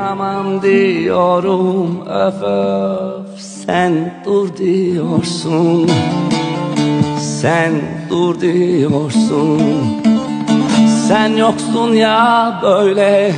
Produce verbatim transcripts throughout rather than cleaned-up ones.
Dayanamam diyorum, öf öf. Sen dur diyorsun, sen dur diyorsun. Sen yoksun ya böyle.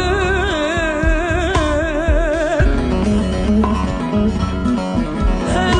Hey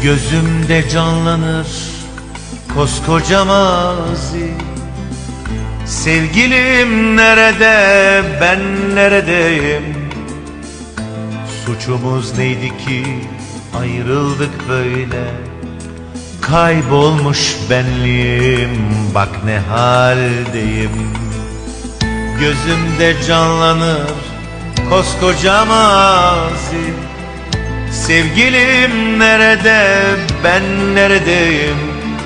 Gözümde canlanır koskoca mazi. Sevgilim nerede, ben neredeyim? Suçumuz neydi ki ayrıldık böyle? Kaybolmuş benliğim, bak ne haldeyim. Gözümde canlanır koskoca mazi. Sevgilim nerede, ben neredeyim?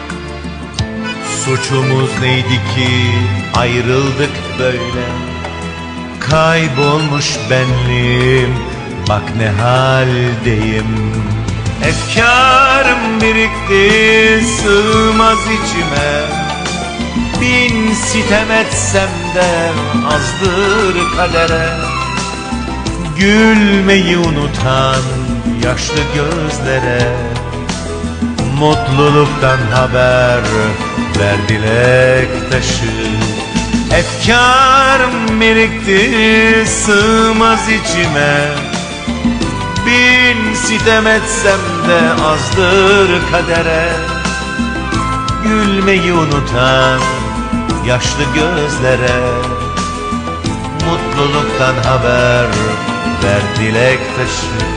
Suçumuz neydi ki ayrıldık böyle? Kaybolmuş benliğim, bak ne haldeyim. Efkarım birikti, sığmaz içime. Bin sitem etsem de azdır kadere. Gülmeyi unutan yaşlı gözlere mutluluktan haber ver dilek taşı. Efkarım birikti, sığmaz içime. Bin sitem etsem de azdır kadere. Gülmeyi unutan yaşlı gözlere mutluluktan haber ver dilek taşı.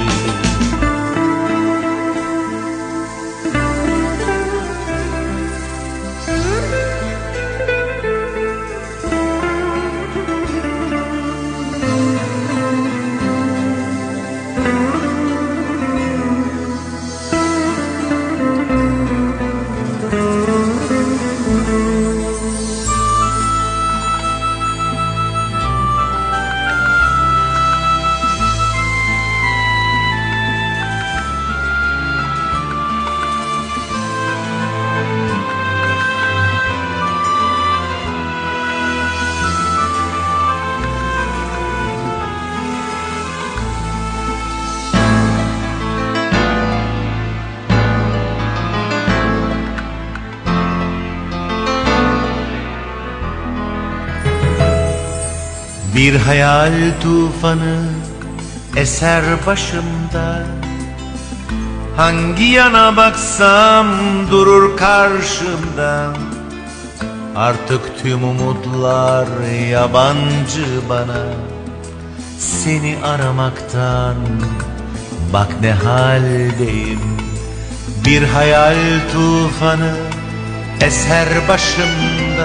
Bir hayal tufanı eser başımda. Hangi yana baksam durur karşımda. Artık tüm umutlar yabancı bana. Seni aramaktan bak ne haldeyim. Bir hayal tufanı eser başımda.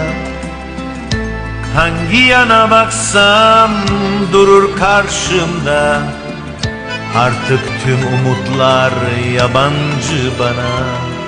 Hangi yana baksam durur karşımda. Artık tüm umutlar yabancı bana.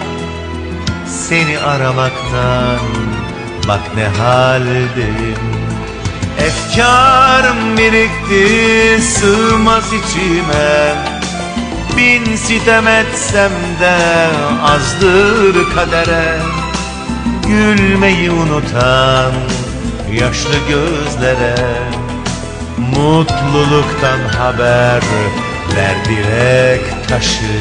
Seni aramaktan bak ne haldeyim. Efkarım birikti, sığmaz içime. Bin sitem etsem de azdır kadere. Gülmeyi unutan yaşlı gözlere mutluluktan haber ver dilek taşı.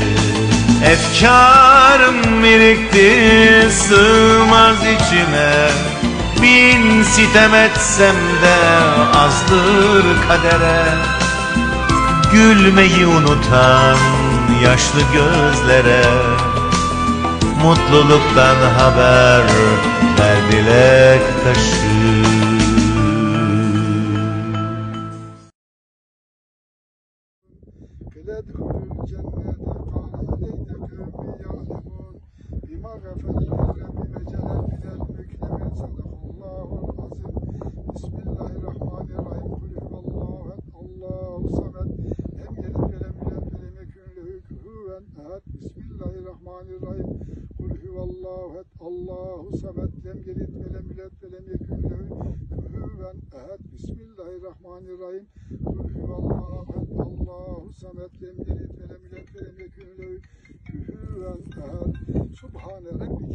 Efkarım birikti, sığmaz içime. Bin sitem etsem de azdır kadere. Gülmeyi unutan yaşlı gözlere mutluluktan haber ver dilek taşı. Bismillahirrahmanirrahim. Kul huvallahu ehad, Allahu samed, lem yelid ve lem yulad ve lem yekun lehu kufuven ehad. Bismillahirrahmanirrahim. Kul huvallahu ehad, Allahu samed, lem yelid ve lem yulad ve lem yekun lehu kufuven ehad. Subhane Rabbi